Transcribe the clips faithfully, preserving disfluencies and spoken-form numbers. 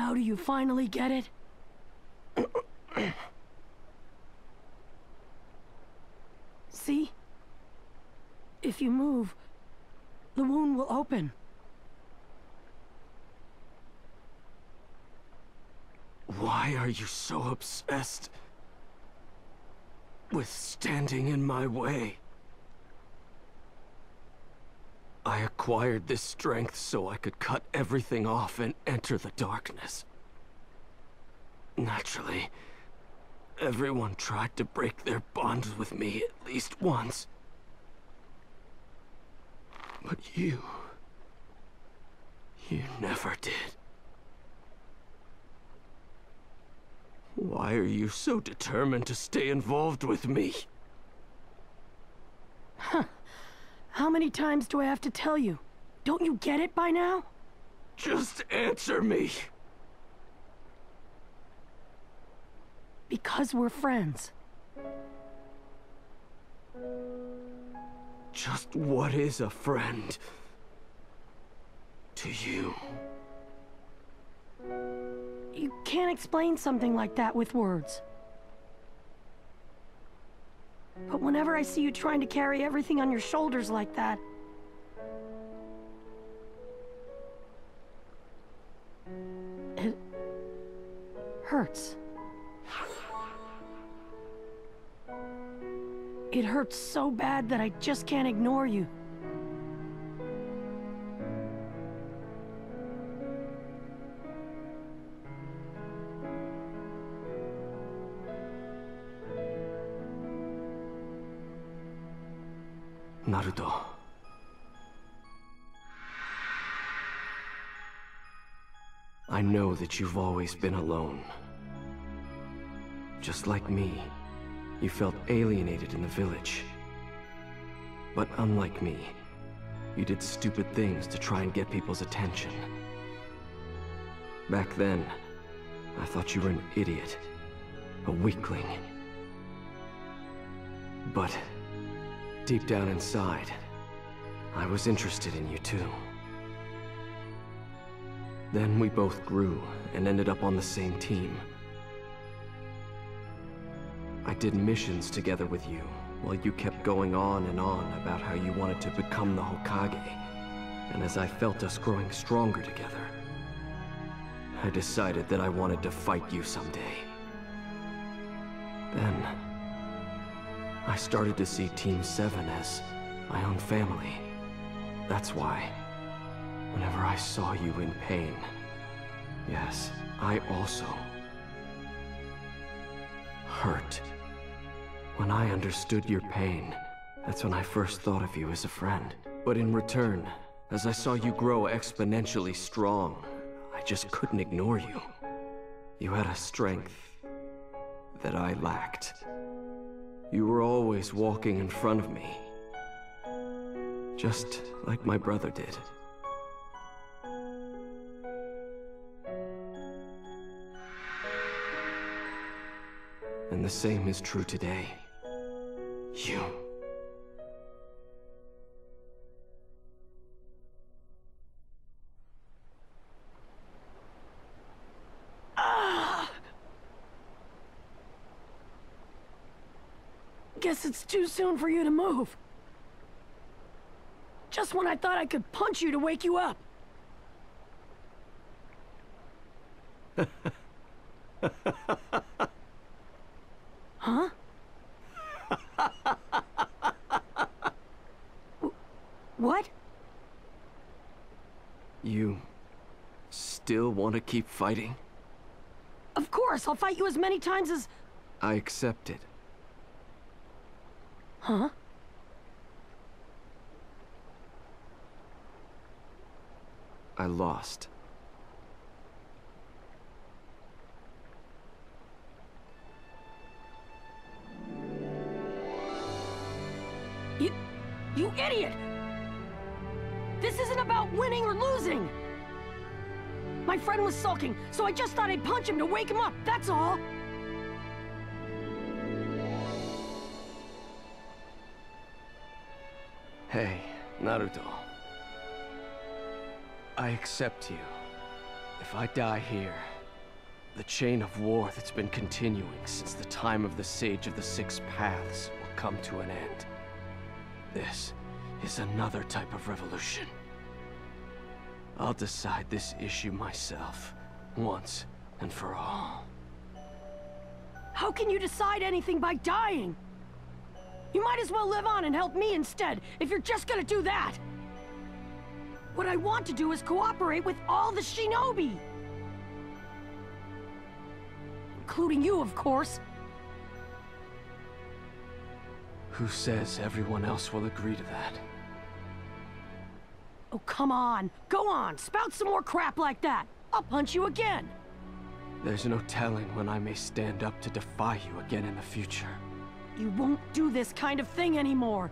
Now do you finally get it? See? If you move, the wound will open. Why are you so obsessed with standing in my way? I acquired this strength so I could cut everything off and enter the darkness. Naturally, everyone tried to break their bonds with me at least once. But you... you never did. Why are you so determined to stay involved with me? Huh. How many times do I have to tell you? Don't you get it by now? Just answer me. Because we're friends. Just what is a friend to you? You can't explain something like that with words. But whenever I see you trying to carry everything on your shoulders like that... it... hurts. It hurts so bad that I just can't ignore you. Naruto. I know that you've always been alone. Just like me, you felt alienated in the village. But unlike me, you did stupid things to try and get people's attention. Back then, I thought you were an idiot, a weakling. But deep down inside, I was interested in you too. Then we both grew and ended up on the same team. I did missions together with you, while you kept going on and on about how you wanted to become the Hokage. And as I felt us growing stronger together, I decided that I wanted to fight you someday. Then, I started to see Team seven as my own family. That's why, whenever I saw you in pain, yes, I also hurt. When I understood your pain, that's when I first thought of you as a friend. But in return, as I saw you grow exponentially strong, I just couldn't ignore you. You had a strength that I lacked. You were always walking in front of me, just like my brother did. And the same is true today. You. Ah! Guess it's too soon for you to move. Just when I thought I could punch you to wake you up. Huh? What? You still want to keep fighting? Of course, I'll fight you as many times as... I accept it. Huh? I lost. You... you idiot! This isn't about winning or losing! My friend was sulking, so I just thought I'd punch him to wake him up, that's all! Hey, Naruto. I accept you. If I die here, The chain of war that's been continuing since the time of the Sage of the Six Paths will come to an end. This is another type of revolution. I'll decide this issue myself, once and for all. How can you decide anything by dying? You might as well live on and help me instead, if you're just gonna do that! What I want to do is cooperate with all the shinobi! Including you, of course. Who says everyone else will agree to that? Oh, come on. Go on, spout some more crap like that. I'll punch you again. There's no telling when I may stand up to defy you again in the future. You won't do this kind of thing anymore.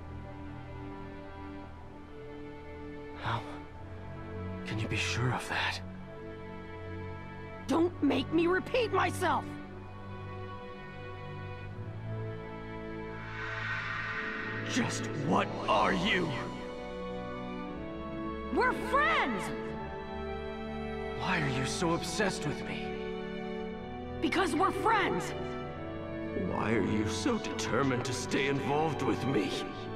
How can you be sure of that? Don't make me repeat myself! Just what are you? We're friends! Why are you so obsessed with me? Because we're friends! Why are you so determined to stay involved with me?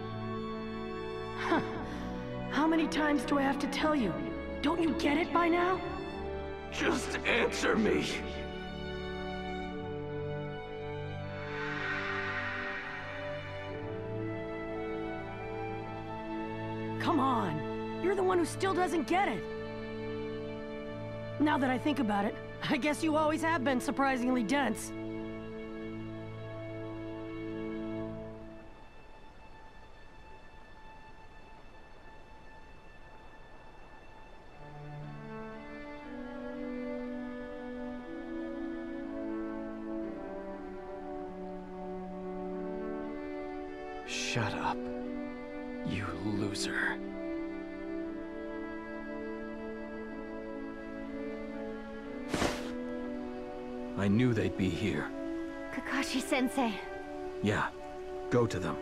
Huh. How many times do I have to tell you? Don't you get it by now? Just answer me! Come on. You're the one who still doesn't get it. Now that I think about it, I guess you always have been surprisingly dense. Shut up, you loser. I knew they'd be here. Kakashi-sensei. Yeah, go to them.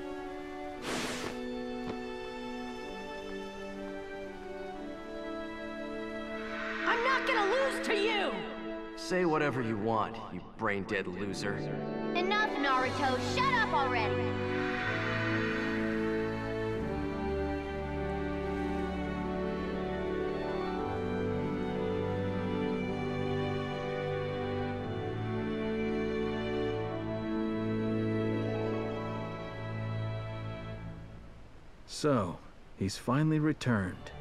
I'm not gonna lose to you! Say whatever you want, you brain-dead loser. Enough, Naruto. Shut up already! So, he's finally returned.